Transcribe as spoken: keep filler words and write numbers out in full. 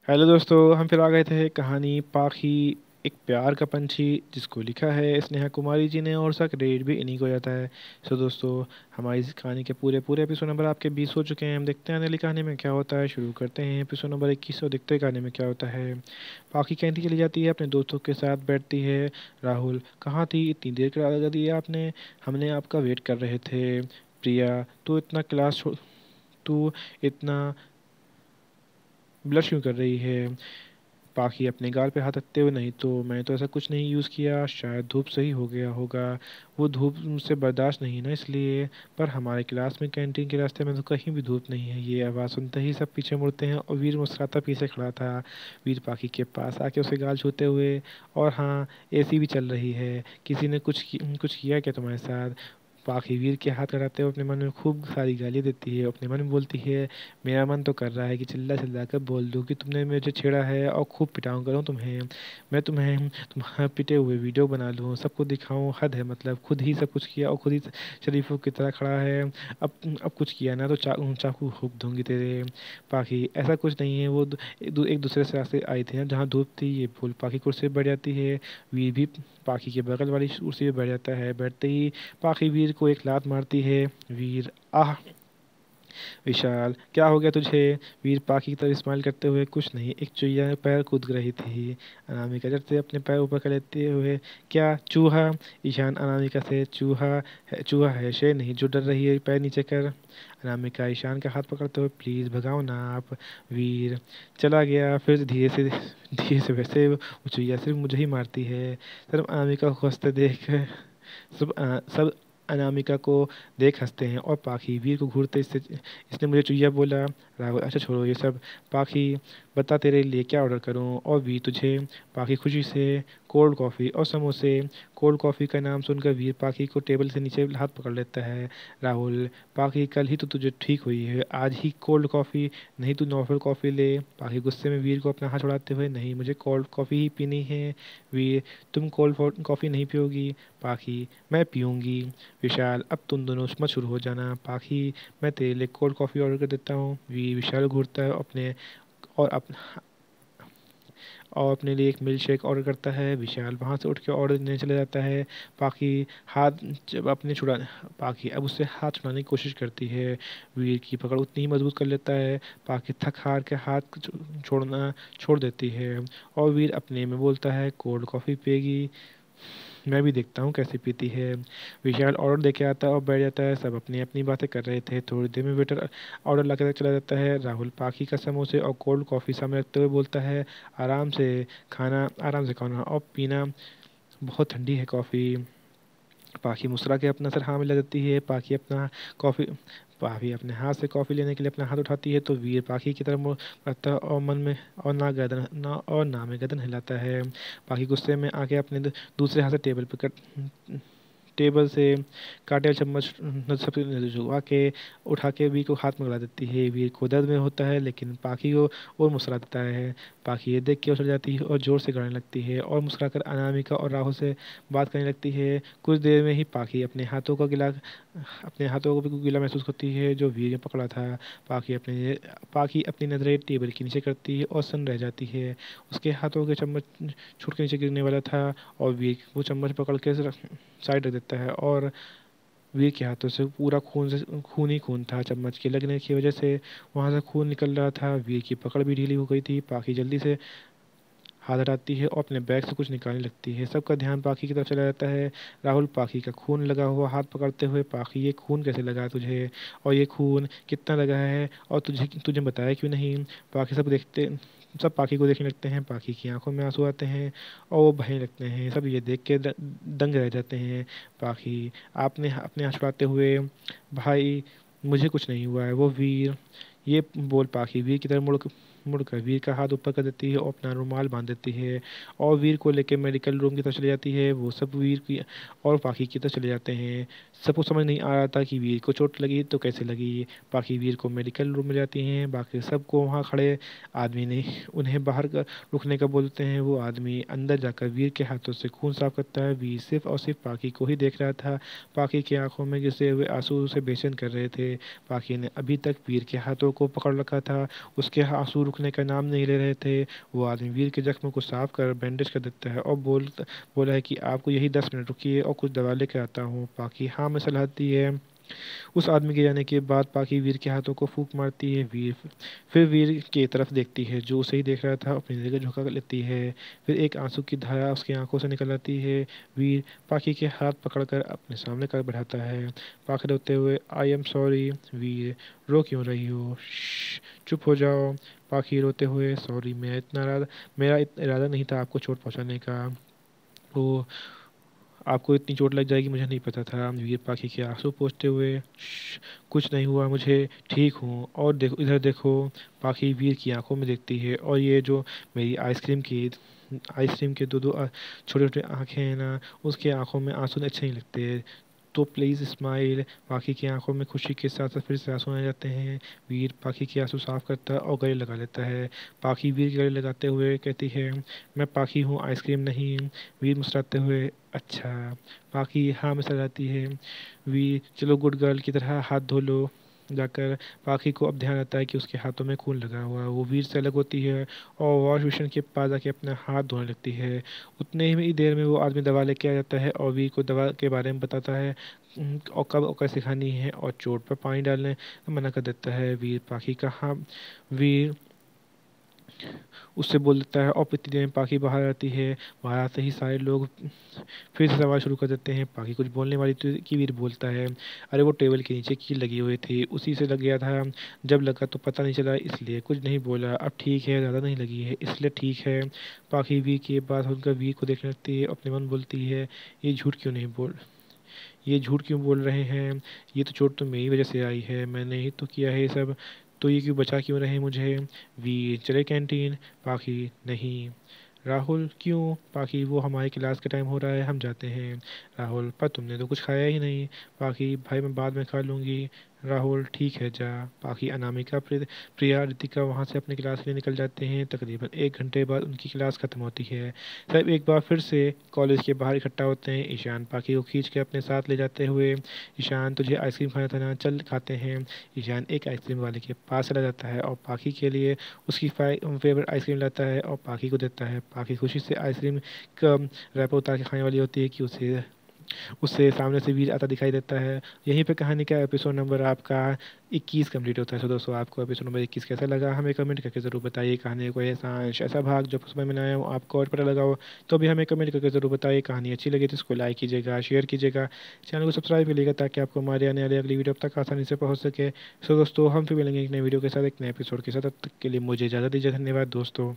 Hello दोस्तों, हम फिर आ गए थे कहानी पाखी एक प्यार का पंछी, जिसको लिखा है स्नेहा कुमारी जी ने और उसका क्रेडिट भी इन्हीं को जाता है। सो दोस्तों, हमारी इस कहानी के पूरे पूरे एपिसोड नंबर आपके बीस हो चुके हैं। हम देखते हैं अगली कहानी में क्या होता है। शुरू करते हैं एपिसोड नंबर इक्कीस और देखते हैं कहानी में क्या होता है। पाखी कैंटीन चली जाती है, अपने दोस्तों के साथ बैठती है। राहुल, कहाँ थी? इतनी देर करा दी आपने, हमने आपका वेट कर रहे थे। प्रिया, तू इतना क्लास छोड़ तू इतना ब्लश क्यों कर रही है? पाखी अपने गाल पे हाथ रखते हुए, नहीं तो मैंने तो ऐसा कुछ नहीं यूज़ किया, शायद धूप सही हो गया होगा। वो धूप मुझसे बर्दाश्त नहीं ना, इसलिए। पर हमारे क्लास में कैंटीन के रास्ते में तो कहीं भी धूप नहीं है। ये आवाज़ सुनते ही सब पीछे मुड़ते हैं और वीर मुस्कुराता पीछे खड़ा था। वीर पाखी के पास आके उसे गाल छूते हुए, और हाँ, एसी भी चल रही है। किसी ने कुछ कि, कुछ किया क्या तुम्हारे साथ? पाखी वीर के हाथ कराते हुए अपने मन में खूब सारी गालियाँ देती है। अपने मन में बोलती है, मेरा मन तो कर रहा है कि चिल्ला चिल्ला कर बोल दूँ कि तुमने मुझे छेड़ा है और खूब पिटाऊँ करूँ तुम्हें। मैं तुम्हें तुम्हारे पिटे हुए वीडियो बना लूँ, सबको दिखाऊँ। हद है, मतलब खुद ही सब कुछ किया और खुद ही शरीफों की तरह खड़ा है। अब अब कुछ किया ना तो चा, चाकू घोंप दूंगी तेरे। पाखी, ऐसा कुछ नहीं है। वो दू- एक दू- एक दूसरे से रास्ते आई थी ना जहाँ धूप थी। ये फूल पाखी कुर्सी पे बैठ जाती है। वीर भी पाखी के बगल वाली कुर्सी पे बैठ जाता है। बैठते ही पाखी वीर को एक लात मारती है। वीर, आह! विशाल, क्या हो गया तुझे? वीर पाखी की तरफ स्माइल करते हुए, कुछ नहीं, एक चुईया पैर कूद रही थी। अनामिका झट से अपने पैर ऊपर कर लेते हुए, क्या चूहा? ईशान अनामिका से, चूहा है, चूहा है, शेर नहीं, जो डर रही है, पैर नीचे कर। अनामिका ईशान का हाथ पकड़ते हुए, प्लीज भगाओ ना आप। वीर चला गया। फिर धीरे से धीरे से, वैसे वो चुईया सिर्फ मुझे ही मारती है। सिर्फ अनामिका को हंसते देख सब अ, सब अनामिका को देख हंसते हैं और पाखी वीर को घूरते, इससे इसने मुझे चुईया बोला। राहुल, अच्छा छोड़ो ये सब। पाखी, बता तेरे लिए क्या ऑर्डर करूं? और वीर, तुझे? पाखी खुशी से, कोल्ड कॉफ़ी और समोसे। कोल्ड कॉफ़ी का नाम सुनकर वीर पाखी को टेबल से नीचे हाथ पकड़ लेता है। राहुल, पाखी, कल ही तो तुझे ठीक हुई है, आज ही कोल्ड कॉफ़ी? नहीं, तू नॉर्मल कॉफ़ी ले। पाखी गुस्से में वीर को अपना हाथ छुड़ाते हुए, नहीं, मुझे कोल्ड कॉफ़ी ही पीनी है। वीर, तुम कोल्ड कॉफ़ी नहीं पियोगी? पाखी, मैं पीऊँगी। विशाल, अब तुम दोनों मत शुरू हो जाना। पाखी, मैं तेरे लिए कोल्ड कॉफ़ी ऑर्डर कर देता हूँ। वी विशाल घूरता है अपने और अप, और अपने लिए एक मिल्क शेक ऑर्डर करता है। विशाल वहाँ से उठ के ऑर्डर देने चले जाता है। पाखी हाथ जब अपने छुड़ा पाखी अब उससे हाथ छुड़ाने की कोशिश करती है। वीर की पकड़ उतनी ही मजबूत कर लेता है। पाखी थक हार के हाथ छो- छोड़ना छोड़ देती है और वीर अपने में बोलता है, कोल्ड कॉफ़ी पिएगी? मैं भी देखता हूँ कैसे पीती है। विशाल ऑर्डर देके आता है और बैठ जाता है। सब अपनी अपनी बातें कर रहे थे। थोड़ी देर में वेटर ऑर्डर ला के चला जाता है। राहुल पाखी का समोसे और कोल्ड कॉफ़ी सामने रखते हुए बोलता है, आराम से खाना, आराम से खाना और पीना, बहुत ठंडी है कॉफ़ी। पाखी मुस्कुरा के अपना सर हाँ मिला देती है। पाखी अपना कॉफ़ी पाखी अपने हाथ से कॉफ़ी लेने के लिए अपना हाथ उठाती है तो वीर पाखी की तरफ मुड़ करता है और मन में और ना गर्दन ना और ना में गर्दन हिलाता है। पाखी गुस्से में आके अपने दू- दूसरे हाथ से टेबल पर कट टेबल से कांटे और चम्मच न- सब जुआ के उठा के वीर को हाथ में लगा देती है। वीर को दर्द में होता है लेकिन पाखी को और मुस्कुरा देता है। पाखी ये देख के उछल जाती है और जोर से गाने लगती है और मुस्कुराकर अनामिका और राहुल से बात करने लगती है। कुछ देर में ही पाखी अपने हाथों का गिला अपने हाथों को भी गीला महसूस करती है जो वीर ने पकड़ा था। पाखी अपने पाखी अपनी नज़रें टेबल के नीचे करती है और सन्न रह जाती है। उसके हाथों के चम्मच छूट के नीचे गिरने वाला था और वीर वो चम्मच पकड़ के साइड रख देता है और वीर के हाथों से पूरा खून से खून ही खून था। चम्मच के लगने की वजह से वहां से खून निकल रहा था। वीर की पकड़ भी ढीली हो गई थी। पाखी जल्दी से हाथ हटाती है और अपने बैग से कुछ निकालने लगती है। सबका ध्यान पाखी की तरफ चला जाता है। राहुल पाखी का खून लगा हुआ हाथ पकड़ते हुए, पाखी, ये खून कैसे लगा तुझे? और ये खून कितना लगा है? और तुझे तुझे बताया क्यों नहीं? पाखी सब देखते सब पाखी को देखने लगते हैं। पाखी की आंखों में आंसू आते हैं और वो बहने लगते हैं। सब ये देख के द- दंग रह जाते हैं। पाखी आपने अपने हाथ छुड़ाते हुए, भाई, मुझे कुछ नहीं हुआ है। वो वीर, ये बोल पाखी वीर की तरफ मुड़ मुड़कर वीर का हाथ ऊपर कर देती है और अपना रुमाल बांध देती है और वीर को लेकर मेडिकल रूम की तरफ चली जाती है। वो सब वीर की और पाखी की तरफ चले जाते हैं। सबको समझ नहीं आ रहा था कि वीर को चोट लगी तो कैसे लगी। पाखी वीर को मेडिकल रूम में जाती हैं। बाकी सबको वहाँ खड़े आदमी ने उन्हें बाहर का रुकने का बोलते हैं। वो आदमी अंदर जाकर वीर के हाथों से खून साफ करता है। वीर सिर्फ और सिर्फ पाखी को ही देख रहा था। पाखी की आंखों में गिरते हुए आंसू उसे बेचैन कर रहे थे। पाखी ने अभी तक वीर के हाथों को पकड़ रखा था। उसके आंसू रुकने का नाम नहीं ले रहे थे। वो आदमी वीर के जख्म को साफ कर बैंडेज कर देता है और बोल बोला है कि आपको यही दस मिनट रुकिए और कुछ दवा लेकर आता हूँ। पाकि हाँ में सलाह दी है। उस आदमी के जाने के बाद पाकि वीर के हाथों को फूंक मारती है। वीर फिर वीर की तरफ देखती है जो उसे ही देख रहा था, अपनी जगह झुका लेती है। फिर एक आंसू की धारा उसकी आंखों से निकल आती है। वीर पाकि के हाथ पकड़कर अपने सामने कर बैठाता है। पाकि रोते हुए, आई एम सॉरी। वीर, रो क्यों रही हो? "श्श, चुप हो जाओ। पाकि रोते हुए, सॉरी, मैं इतना इरादा मेरा इत- इरादा नहीं था आपको चोट पहुंचाने का। वो आपको इतनी चोट लग जाएगी मुझे नहीं पता था। वीर पाखी के आंसू पोंछते हुए, "श्श, कुछ नहीं हुआ मुझे, ठीक हूँ। और देखो, इधर देखो।" पाखी वीर की आंखों में देखती है और ये जो मेरी आइसक्रीम की आइसक्रीम के दो दो छोटे छोटे आंखें हैं ना, उसके आंखों में आंसू अच्छे नहीं लगते। तो प्लीज़ स्माइल। पाखी की आंखों में खुशी के साथ साथ फिर से आंसू आ जाते हैं। वीर पाखी के आंसू साफ करता है और गले लगा लेता है। पाखी वीर के गले लगाते हुए कहती है, मैं पाखी हूँ, आइसक्रीम नहीं। वीर मुस्कुराते हुए, अच्छा। पाखी हाँ में सजाती है। वीर, चलो गुड गर्ल की तरह हाथ धो लो जाकर। पाखी को अब ध्यान आता है कि उसके हाथों में खून लगा हुआ है। वो वीर से अलग होती है और वॉश बेसिन के पास जाके अपना हाथ धोने लगती है। उतने ही देर में वो आदमी दवा लेके आ जाता है और वीर को दवा के बारे में बताता है, उम, और कब और कैसे खानी है, और चोट पर पानी डालने मना कर देता है। वीर पाखी का हाँ वीर उससे बोल देता है और इतनी देर में पाखी बाहर आती है। बाहर आते ही सारे लोग फिर से सवाल शुरू कर देते हैं। पाखी कुछ बोलने वाली थी कि वीर बोलता है, अरे वो टेबल के नीचे कील लगी हुई थी, उसी से लग गया था। जब लगा तो पता नहीं चला, इसलिए कुछ नहीं बोला। अब ठीक है, ज़्यादा नहीं लगी है, इसलिए ठीक है। पाखी वीर की बात सुनकर वीर को देखने लगती है। अपने मन बोलती है, ये झूठ क्यों नहीं बोल ये झूठ क्यों बोल रहे हैं? ये तो चोट तो मेरी वजह से आई है, मैंने ही तो किया है ये सब। तो ये क्यों बचा क्यों रहे मुझे? वीर, चले कैंटीन? पाखी, नहीं। राहुल, क्यों? पाखी, वो हमारी क्लास का टाइम हो रहा है, हम जाते हैं। राहुल, पर तुमने तो कुछ खाया ही नहीं। पाखी, भाई मैं बाद में खा लूँगी। राहुल, ठीक है जा। पाखी, अनामिका, प्रि- प्रिया, रितिका वहाँ से अपनी क्लास के लिए निकल जाते हैं। तकरीबन एक घंटे बाद उनकी क्लास खत्म होती है। सब एक बार फिर से कॉलेज के बाहर इकट्ठा होते हैं। ईशान पाखी को खींच के अपने साथ ले जाते हुए, ईशान तुझे आइसक्रीम खाना था ना, चल खाते हैं। ईशान एक आइसक्रीम वाले के पास चला जाता है और पाखी के लिए उसकी फेवरेट आइसक्रीम लाता है और पाखी को देता है। पाखी खुशी से आइसक्रीम का रैपर उतार के खाने वाली होती है कि उसे उससे सामने से वीर आता दिखाई देता है। यहीं पे कहानी का एपिसोड नंबर आपका इक्कीस कंप्लीट होता है। सो दोस्तों, आपको एपिसोड नंबर इक्कीस कैसा लगा हमें कमेंट करके ज़रूर बताइए। कहानी को ऐसा अंश ऐसा भाग जो समझ में ना आया हो, आपको और पता लगा हो, तो भी हमें कमेंट करके ज़रूर बताइए। कहानी अच्छी लगी तो इसको लाइक कीजिएगा, शेयर कीजिएगा, चैनल को सब्सक्राइब करिएगा ताकि आपको हमारे आने वाली अगली वीडियो अब तक आसानी से पहुँच सके। सो दोस्तों, हम फिर मिलेंगे एक नई वीडियो के साथ, एक नए एपिसोड के साथ। तब तक के लिए मुझे इजाज़त दीजिए। धन्यवाद दोस्तों।